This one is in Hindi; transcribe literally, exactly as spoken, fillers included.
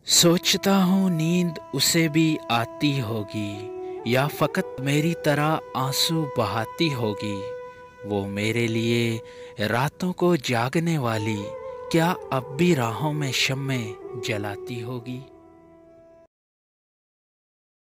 सोचता हूँ नींद उसे भी आती होगी या फ़कत मेरी तरह आंसू बहाती होगी। वो मेरे लिए रातों को जागने वाली क्या अब भी राहों में शम्में जलाती होगी।